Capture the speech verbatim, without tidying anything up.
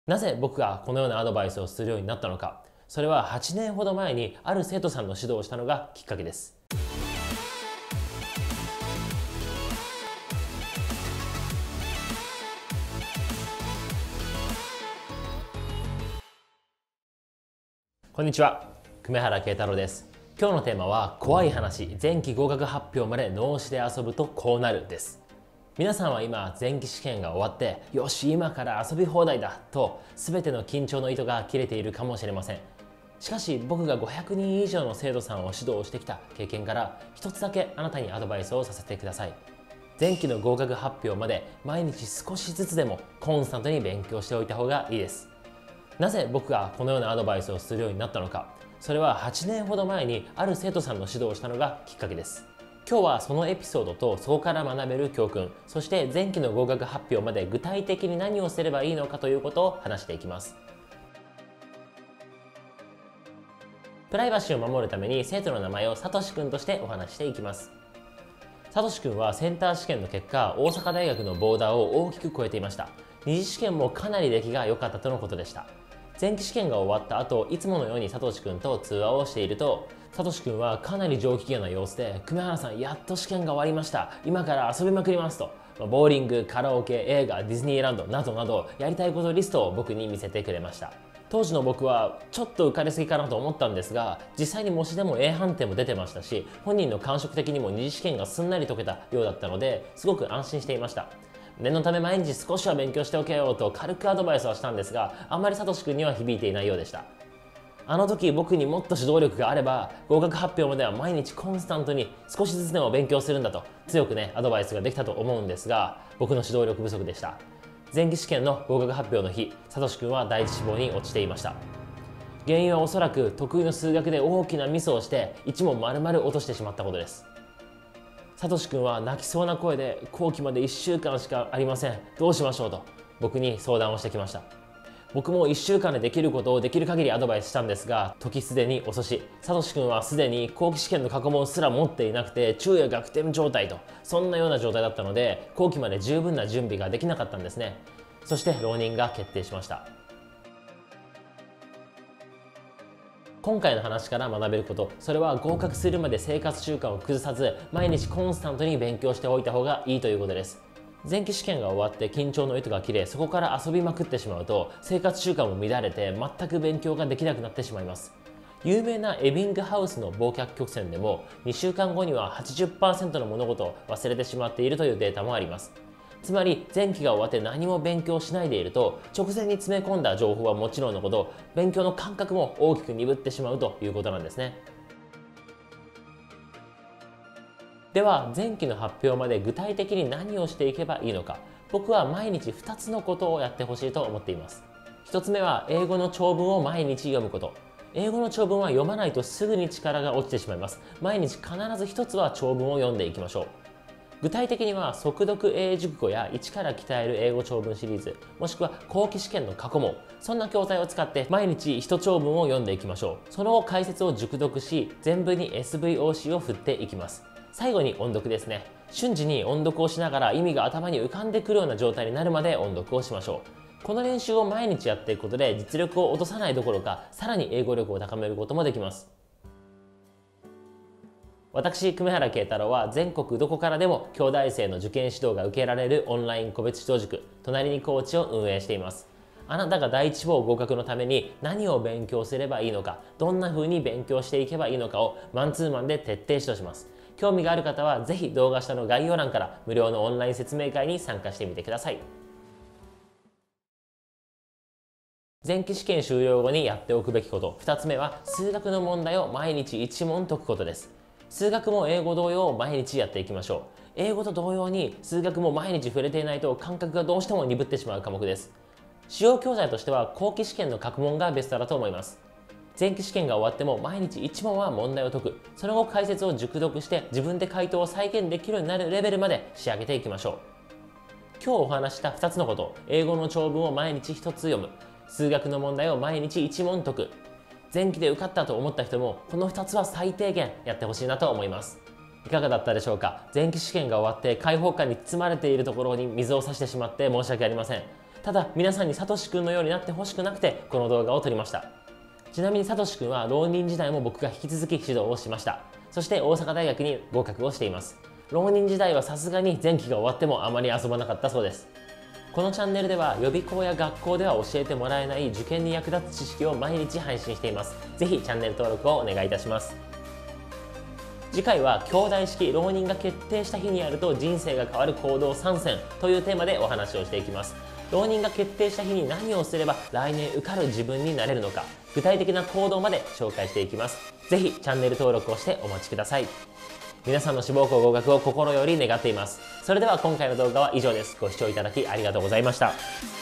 なぜ僕がこのようなアドバイスをするようになったのか。それははちねんほど前にある生徒さんの指導をしたのがきっかけです。こんにちは、久米原慶太郎です。今日のテーマは怖い話、前期合格発表まで脳死で遊ぶとこうなるです。皆さんは今前期試験が終わって、よし今から遊び放題だと全ての緊張の糸が切れているかもしれません。しかし僕がごひゃくにん以上の生徒さんを指導してきた経験から一つだけあなたにアドバイスをさせてください。前期の合格発表まで毎日少しずつでもコンスタントに勉強しておいた方がいいです。なぜ僕がこのようなアドバイスをするようになったのか。それははちねんほど前にある生徒さんの指導をしたのがきっかけです。今日はそのエピソードとそこから学べる教訓、そして前期の合格発表まで具体的に何をすればいいのかということを話していきます。プライバシーを守るために生徒の名前をさとしくんとしてお話していきます。さとしくんはセンター試験の結果、大阪大学のボーダーを大きく超えていました。二次試験もかなり出来が良かったとのことでした。前期試験が終わった後、いつものようにさとしくんと通話をしていると、さとしくんはかなり上機嫌な様子で、久米原さんやっと試験が終わりました。今から遊びまくりますと、ボーリング、カラオケ、映画、ディズニーランドなどなどやりたいことリストを僕に見せてくれました。当時の僕はちょっと浮かれすぎかなと思ったんですが、実際に模試でも A 判定も出てましたし、本人の感触的にも二次試験がすんなり解けたようだったので、すごく安心していました。念のため毎日少しは勉強しておけよと軽くアドバイスはしたんですが、あんまりさとしくんには響いていないようでした。あの時僕にもっと指導力があれば、合格発表までは毎日コンスタントに少しずつでも勉強するんだと強くねアドバイスができたと思うんですが、僕の指導力不足でした。前期試験の合格発表の日、さとしくんは第一志望に落ちていました。原因はおそらく得意の数学で大きなミスをしていち問丸々落としてしまったことです。さとしくんは泣きそうな声で、後期までいっしゅうかんしかありません、どうしましょうと僕に相談をしてきました。僕もいっしゅうかんでできることをできる限りアドバイスしたんですが、時すでに遅し、さとしくんはすでに後期試験の過去問すら持っていなくて昼夜逆転状態と、そんなような状態だったので、後期まで十分な準備ができなかったんですね。そして浪人が決定しました。今回の話から学べること、それは合格するまで生活習慣を崩さず、毎日コンスタントに勉強しておいた方がいいということです。前期試験が終わって緊張の糸が切れ、そこから遊びまくってしまうと生活習慣も乱れて全く勉強ができなくなってしまいます。有名なエビングハウスの忘却曲線でもにしゅうかんごには はちじゅっパーセント の物事を忘れてしまっているというデータもあります。つまり前期が終わって何も勉強しないでいると、直前に詰め込んだ情報はもちろんのこと、勉強の感覚も大きく鈍ってしまうということなんですね。では前期の発表まで具体的に何をしていけばいいのか。僕は毎日ふたつのことをやってほしいと思っています。ひとつめは英語の長文を毎日読むこと。英語の長文は読まないとすぐに力が落ちてしまいます。毎日必ずひとつは長文を読んでいきましょう。具体的には速読英熟語や一から鍛える英語長文シリーズ、もしくは後期試験の過去問、そんな教材を使って毎日一長文を読んでいきましょう。その後解説を熟読し、全文に エスブイオーシー を振っていきます。最後に音読ですね。瞬時に音読をしながら意味が頭に浮かんでくるような状態になるまで音読をしましょう。この練習を毎日やっていくことで実力を落とさないどころか、さらに英語力を高めることもできます。私、久米原慶太郎は全国どこからでも京大生の受験指導が受けられるオンライン個別指導塾、隣にコーチを運営しています。あなたが第一志望合格のために何を勉強すればいいのか、どんな風に勉強していけばいいのかをマンツーマンで徹底指導します。興味がある方はぜひ動画下の概要欄から無料のオンライン説明会に参加してみてください。前期試験終了後にやっておくべきこと、ふたつめは数学の問題を毎日いち問解くことです。数学も英語同様毎日やっていきましょう。英語と同様に数学も毎日触れていないと感覚がどうしても鈍ってしまう科目です。使用教材としては後期試験の過去問がベストだと思います。前期試験が終わっても毎日いち問は問題を解く、その後解説を熟読して自分で回答を再現できるようになるレベルまで仕上げていきましょう。今日お話したふたつのこと、英語の長文を毎日ひとつ読む、数学の問題を毎日いち問解く、前期で受かったと思った人もこのふたつは最低限やってほしいなと思います。いかがだったでしょうか。前期試験が終わって解放感に包まれているところに水を差してしまって申し訳ありません。 ただ皆さんにサトシくんのようになってほしくなくてこの動画を撮りました。ちなみにサトシくんは浪人時代も僕が引き続き指導をしました。そして大阪大学に合格をしています。浪人時代はさすがに前期が終わってもあまり遊ばなかったそうです。このチャンネルでは予備校や学校では教えてもらえない受験に役立つ知識を毎日配信しています。ぜひチャンネル登録をお願いいたします。次回は兄弟式浪人が決定した日にやると人生が変わる行動さんせんというテーマでお話をしていきます。浪人が決定した日に何をすれば来年受かる自分になれるのか、具体的な行動まで紹介していきます。ぜひチャンネル登録をしてお待ちください。皆さんの志望校合格を心より願っています。それでは今回の動画は以上です。ご視聴いただきありがとうございました。